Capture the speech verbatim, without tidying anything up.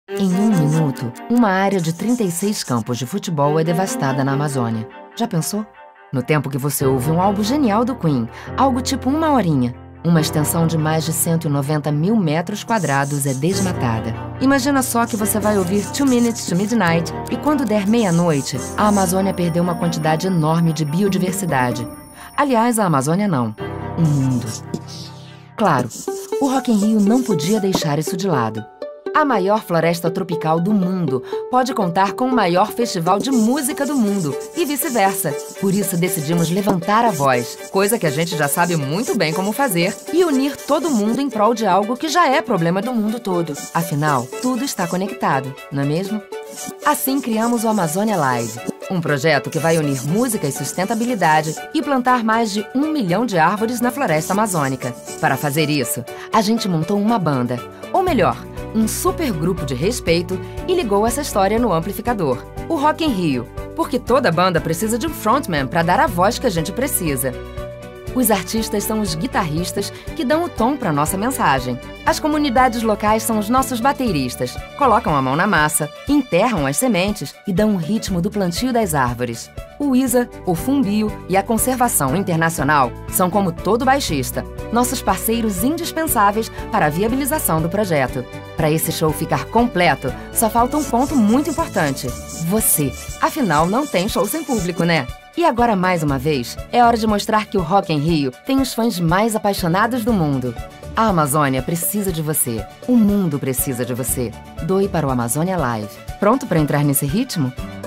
Em um minuto, uma área de trinta e seis campos de futebol é devastada na Amazônia. Já pensou? No tempo que você ouve um álbum genial do Queen, algo tipo uma horinha, uma extensão de mais de cento e noventa mil metros quadrados é desmatada. Imagina só que você vai ouvir Two Minutes to Midnight e quando der meia-noite, a Amazônia perdeu uma quantidade enorme de biodiversidade. Aliás, a Amazônia não, o mundo. Claro, o Rock in Rio não podia deixar isso de lado. A maior floresta tropical do mundo pode contar com o maior festival de música do mundo e vice-versa. Por isso decidimos levantar a voz, coisa que a gente já sabe muito bem como fazer, e unir todo mundo em prol de algo que já é problema do mundo todo. Afinal, tudo está conectado, não é mesmo? Assim criamos o Amazônia Live, um projeto que vai unir música e sustentabilidade e plantar mais de um milhão de árvores na floresta amazônica. Para fazer isso, a gente montou uma banda, ou melhor, um super grupo de respeito e ligou essa história no amplificador, o Rock in Rio, porque toda banda precisa de um frontman para dar a voz que a gente precisa. Os artistas são os guitarristas que dão o tom para nossa mensagem. As comunidades locais são os nossos bateristas, colocam a mão na massa, enterram as sementes e dão o ritmo do plantio das árvores. O I S A, o Fumbio e a Conservação Internacional são como todo baixista, nossos parceiros indispensáveis para a viabilização do projeto. Para esse show ficar completo, só falta um ponto muito importante: você. Afinal, não tem show sem público, né? E agora, mais uma vez, é hora de mostrar que o Rock in Rio tem os fãs mais apaixonados do mundo. A Amazônia precisa de você. O mundo precisa de você. Doe para o Amazônia Live. Pronto para entrar nesse ritmo?